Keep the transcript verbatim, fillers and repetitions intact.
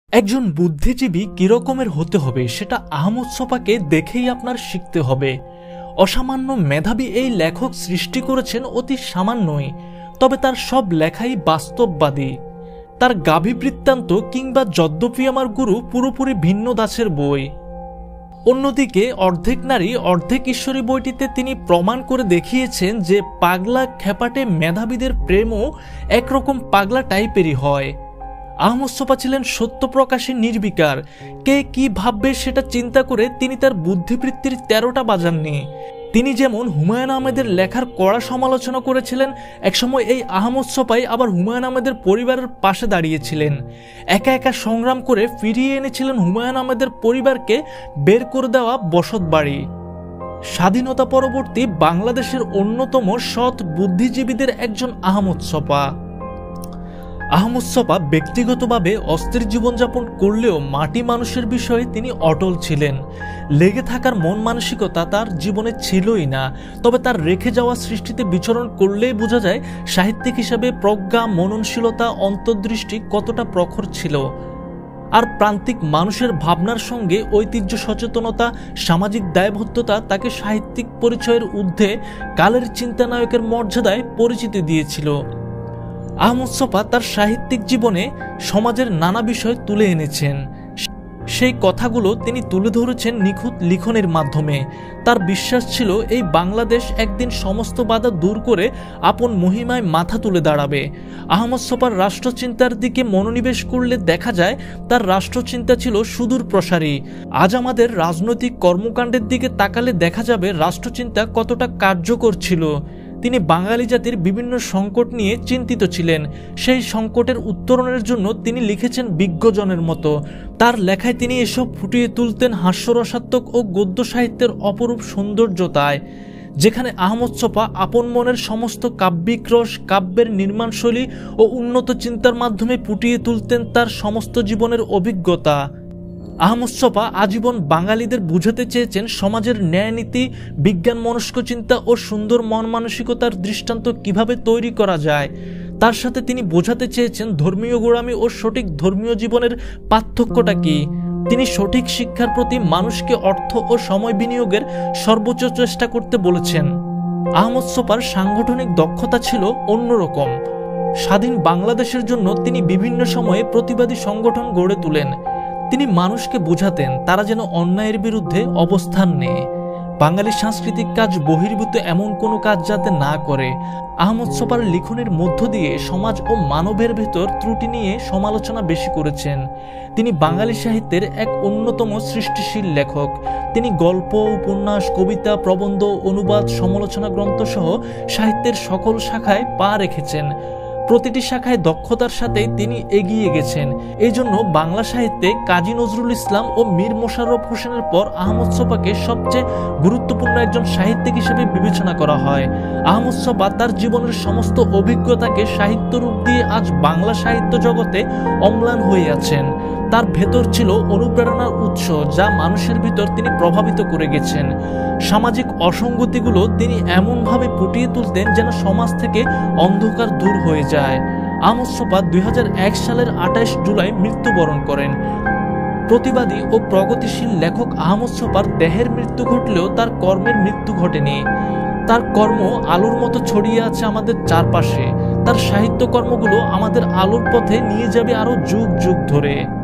একজন বুদ্ধিজীবী কিরকমের হতে হবে সেটা আহমদ ছফাকে দেখেই আপনার শিখতে হবে। অসামান্য মেধাবী এই লেখক সৃষ্টি করেছেন অতি সামান্যই, তবে তার সব লেখাই বাস্তববাদী। তার গাভী বৃত্তান্ত কিংবা যদ্যপি আমার গুরু পুরোপুরি ভিন্ন দাসের বই। অন্যদিকে অর্ধেক নারী অর্ধেক ঈশ্বরী বইটিতে তিনি প্রমাণ করে দেখিয়েছেন যে পাগলা খেপাটে মেধাবীদের প্রেমও একরকম পাগলা টাইপেরই হয়। আহমদ ছফা ছিলেন সত্য প্রকাশে নির্বিকার। কে কি ভাববে সেটা চিন্তা করে তিনি তার বুদ্ধিবৃত্তির তেরোটা বাজাননি। তিনি যেমন হুমায়ুন আহমেদের লেখার কড়া সমালোচনা করেছিলেন, একসময় এই আহমদ ছফাই আবার হুমায়ুন আহমেদের পরিবারের পাশে দাঁড়িয়েছিলেন। একা একা সংগ্রাম করে ফিরিয়ে এনেছিলেন হুমায়ুন আহমেদের পরিবারকে বের করে দেওয়া বসত বাড়ি। স্বাধীনতা পরবর্তী বাংলাদেশের অন্যতম সৎ বুদ্ধিজীবীদের একজন আহমদ ছফা। আহমদ ছফা ব্যক্তিগতভাবে অস্থির জীবনযাপন করলেও মাটি মানুষের বিষয়ে তিনি অটল ছিলেন। লেগে থাকার মন মানসিকতা তার জীবনে ছিলই না, তবে তার রেখে যাওয়া সৃষ্টিতে বিচরণ করলেই বোঝা যায় সাহিত্যিক হিসাবে প্রজ্ঞা, মননশীলতা, অন্তর্দৃষ্টি কতটা প্রখর ছিল। আর প্রান্তিক মানুষের ভাবনার সঙ্গে ঐতিহ্য সচেতনতা, সামাজিক দায়বদ্ধতা তাকে সাহিত্যিক পরিচয়ের ঊর্ধ্বে কালের চিন্তানায়কের মর্যাদায় পরিচিতি দিয়েছিল। আহমদ ছফা তার সাহিত্যিক জীবনে সমাজের নানা বিষয় তুলে এনেছেন। সেই কথাগুলো তিনি তুলে ধরেছেন নিখুঁত লিখনের মাধ্যমে। তার বিশ্বাস ছিল এই বাংলাদেশ একদিন সমস্ত বাধা দূর করে আপন মহিমায় মাথা তুলে দাঁড়াবে। আহমদ ছফার রাষ্ট্রচিন্তার দিকে মনোনিবেশ করলে দেখা যায় তার রাষ্ট্রচিন্তা ছিল সুদূর প্রসারী। আজ আমাদের রাজনৈতিক কর্মকাণ্ডের দিকে তাকালে দেখা যাবে রাষ্ট্রচিন্তা কতটা কার্যকর ছিল। তিনি বাঙালি জাতির বিভিন্ন সংকট নিয়ে চিন্তিত ছিলেন। সেই সংকটের উত্তরণের জন্য তিনি লিখেছেন বিজ্ঞজনের মতো। তার লেখায় তিনি এসব ফুটিয়ে তুলতেন হাস্যরসাত্মক ও গদ্য সাহিত্যের অপরূপ সৌন্দর্যতায়। যেখানে আহমদ ছফা আপন মনের সমস্ত কাব্যিক রস, কাব্যের নির্মাণশৈলী ও উন্নত চিন্তার মাধ্যমে ফুটিয়ে তুলতেন তার সমস্ত জীবনের অভিজ্ঞতা। আহমদ ছফা আজীবন বাঙালিদের বুঝাতে চেয়েছেন সমাজের ন্যায়নীতি, বিজ্ঞান মনস্ক চিন্তা ও সুন্দর মন মানসিকতার দৃষ্টান্ত কিভাবে তৈরি করা যায়। তার সাথে তিনি বোঝাতে চেয়েছেন ধর্মীয় গোড়ামি ও সঠিক ধর্মীয় জীবনের পার্থক্যটা কি। তিনি সঠিক শিক্ষার প্রতি মানুষকে অর্থ ও সময় বিনিয়োগের সর্বোচ্চ চেষ্টা করতে বলেছেন। আহমদ ছফার সাংগঠনিক দক্ষতা ছিল অন্যরকম। স্বাধীন বাংলাদেশের জন্য তিনি বিভিন্ন সময়ে প্রতিবাদী সংগঠন গড়ে তোলেন। তিনি মানুষকে বোঝাতেন তারা যেন অন্যায়ের বিরুদ্ধে অবস্থান নেয়। বাঙালি সাংস্কৃতিক কাজ বহির্ভূত এমন কোনো কাজ যাতে না করে। আহমদ ছফার লিখনের মধ্য দিয়ে সমাজ ও মানবের ভেতর ত্রুটি নিয়ে সমালোচনা বেশি করেছেন। তিনি বাঙালি সাহিত্যের এক অন্যতম সৃষ্টিশীল লেখক। তিনি গল্প, উপন্যাস, কবিতা, প্রবন্ধ, অনুবাদ, সমালোচনা গ্রন্থ সহ সাহিত্যের সকল শাখায় পা রেখেছেন। প্রতিটি শাখায় দক্ষতার সাথে তিনি এগিয়ে গেছেন। এই জন্য বাংলা সাহিত্যে কাজী নজরুল ইসলাম ও মীর মোশাররফ হোসেনের পর আহমদ ছফাকে সবচেয়ে গুরুত্বপূর্ণ একজন সাহিত্যিক হিসেবে বিবেচনা করা হয়। আহমদ ছফা তার জীবনের সমস্ত অভিজ্ঞতাকে সাহিত্য রূপ দিয়ে আজ বাংলা সাহিত্য জগতে অম্লান হয়ে আছেন। তার ভেতর ছিল অনুপ্রেরণার উৎস, যা মানুষের ভিতর তিনি প্রভাবিত করে গেছেন। সামাজিক অসঙ্গতিগুলো তিনি এমনভাবে ফুটিয়ে তুলতেন যেন সমাজ থেকে অন্ধকার দূর হয়ে যায়। আহমদ ছফা দুই হাজার এক সালের আঠাশ জুলাই মৃত্যুবরণ করেন। প্রতিবাদী ও প্রগতিশীল লেখক আহমদ ছফার দেহের মৃত্যু ঘটলেও তার কর্মের মৃত্যু ঘটেনি। তার কর্ম আলোর মতো ছড়িয়ে আছে আমাদের চারপাশে। তার সাহিত্য কর্মগুলো আমাদের আলোর পথে নিয়ে যাবে আরো যুগ যুগ ধরে।